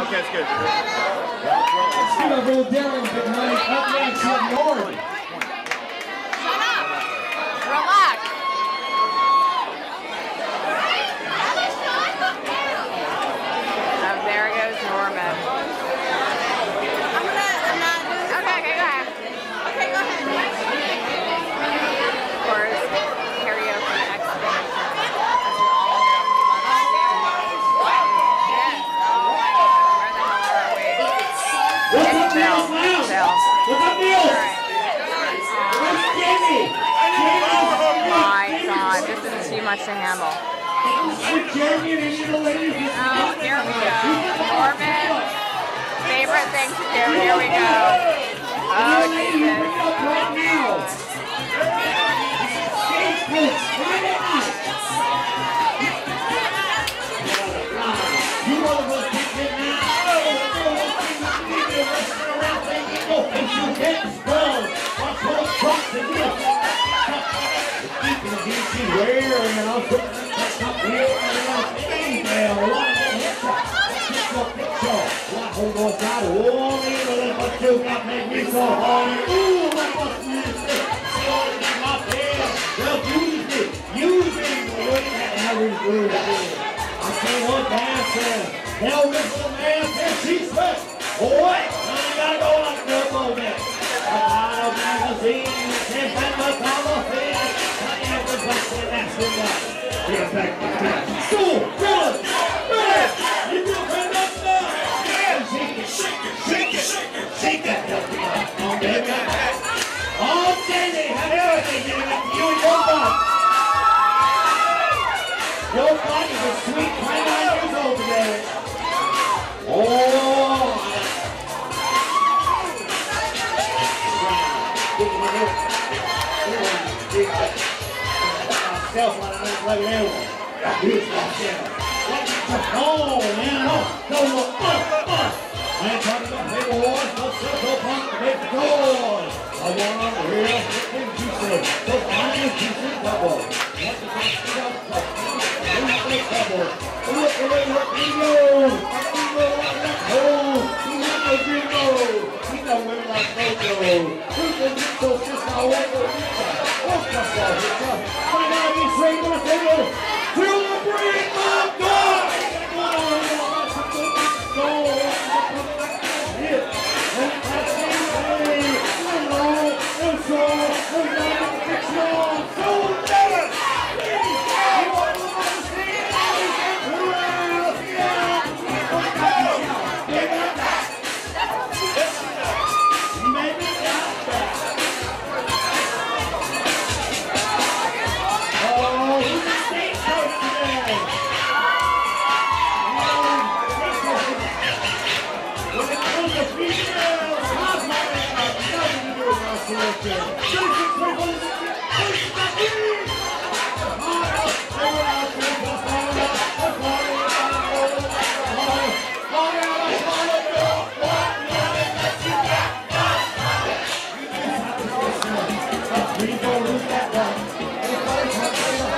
Okay, it's good. Let's see what little Darren can run up next up north. Shut up. Relax. There goes Norman. I'm not doing this. Okay, go ahead. Okay, go ahead. Of course, karaoke expedition. As we all know, we love it. Yes. Oh my God. Where the hell are we? What's up, Niels? What's up, Niels? Where's Jamie? Oh my God, this is too much to handle. Jeremy and any of the ladies. Oh, here we go. Norman's favorite thing to do. Here we go. Oh, Jesus. Right now. Stagecoach. You want to go kick it now? If you get sprung, watch those trucks and get keeping the DC where and I'm putting up here and I'm email. Hold on, God. Oh, man, let's do that. Make me so hard. Ooh, that must be it. My tail. Well, use me. Look at how we do it. I can't look dancing. Hell, this little man says she's sweat. Boy, now you gotta go like a little bit. A lot of magazines, and back the collar thing. I am the best in that somebody. Get back to that. School, good. You do a friend up now. Shake it. Oh, baby. Oh, Danny, have everything given it to you and your butt. Your butt is a sweet 29 years old today. Oh. Oh, man, I ain't talking about paper wars, but so punk to make the doors. I want to hear things you say. So find your decent double. Let the things up. Who's double? Look at what he knows. He knows like home. He knows you know. He knows women like Coco. Who's the so sister? I want to reach out. What's the fuck? Find out these things on the table. Till the break of dawn.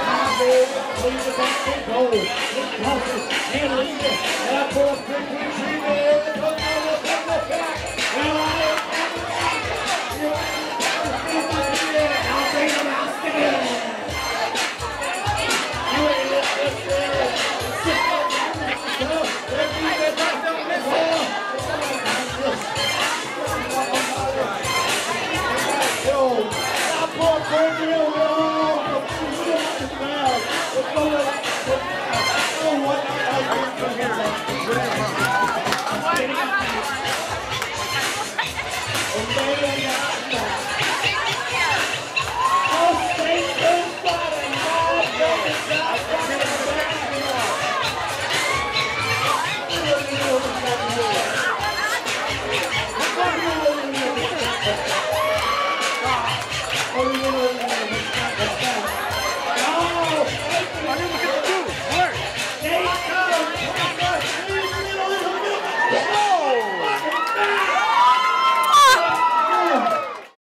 And leave it. And I pull up 15